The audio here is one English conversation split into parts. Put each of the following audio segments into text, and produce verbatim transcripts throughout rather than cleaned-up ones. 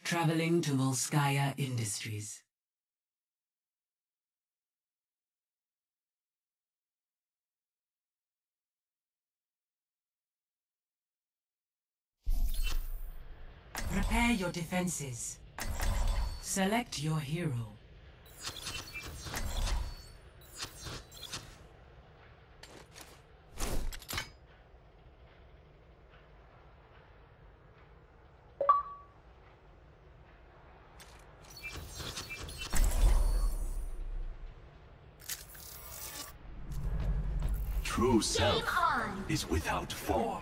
Traveling to Volskaya Industries. Prepare your defenses. Select your hero. True self is without form.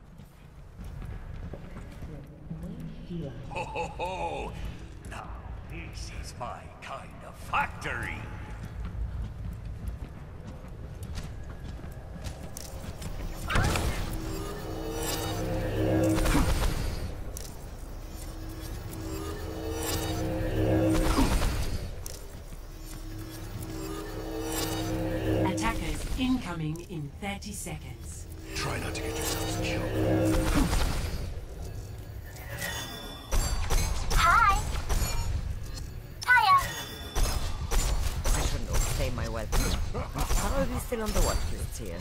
Ho ho ho! Now this is my kind of factory! Attackers incoming in thirty seconds. Try not to get yourselves killed. My weapon. I'm probably still on the watch list here.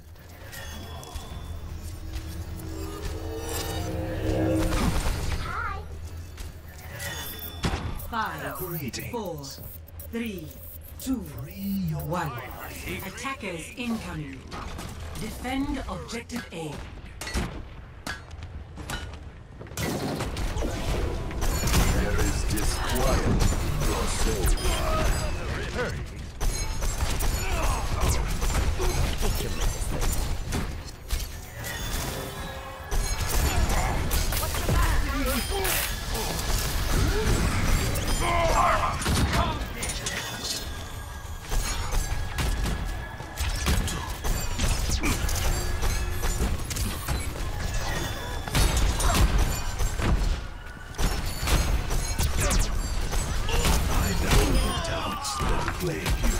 Five, Greetings. four, three, two, one. Attackers incoming. Defend objective A. There is disquiet in your soul. Hurry! Take your medicine. I know the doubts that plague you.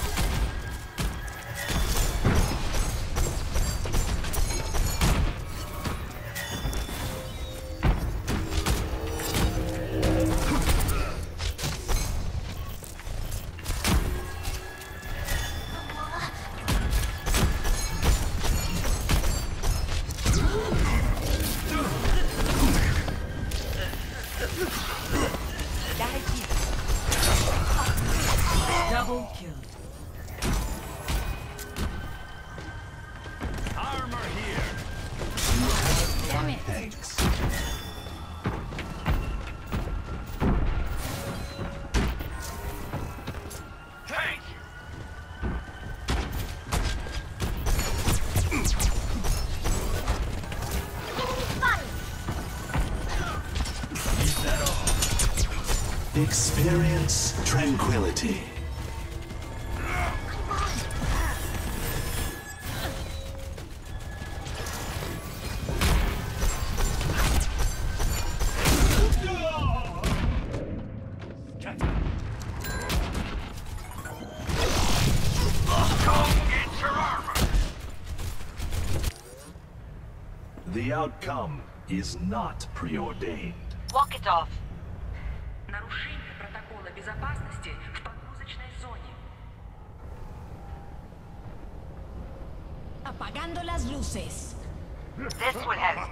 Double kill. Armor here! Damn it. Thanks. Thank you! Is that all? Experience tranquility. The outcome is not preordained. Walk it off. Нарушение протокола безопасности в погрузочной зоне. Apagando las luces. This will help.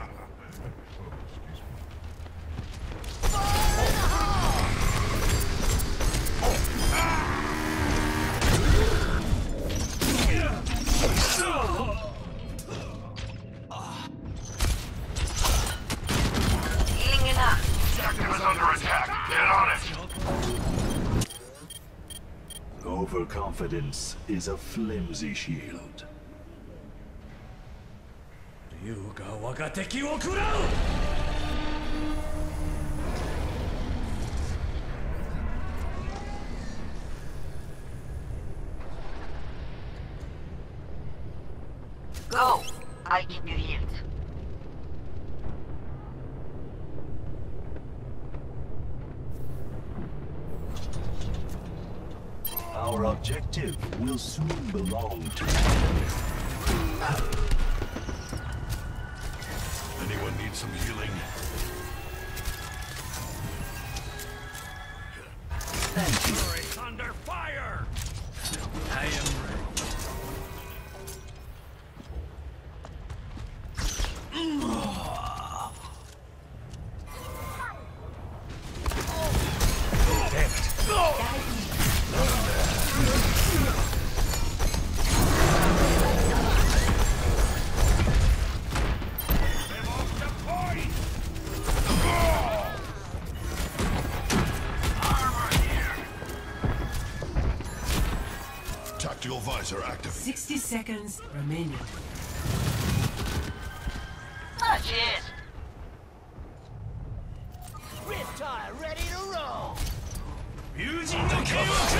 Healing enough. Sector is under attack! Get on it! Overconfidence is a flimsy shield. Ryuga waga teki wo kurau! Go. I'll keep you healed. Our objective will soon belong to Anyone need some healing? Turret's under fire! I am ready. Damn it. I'm off the point! Armor here! Tactical visor active. sixty seconds remaining. Ah, cheers. Riptide ready to roll! Using the chaos!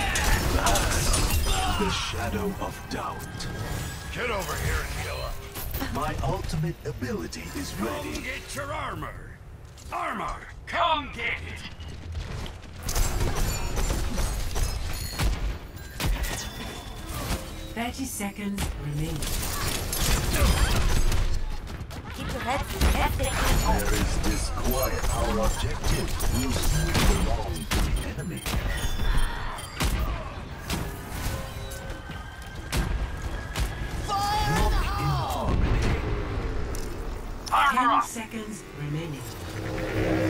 The shadow of doubt. Get over here and heal up. My ultimate ability is Come ready. get your armor! Armor! Come get it! thirty seconds remaining. Keep your head head There is disquiet. Our objective will soon belong to the enemy. Look in harmony. Armor Ten up! seconds remaining.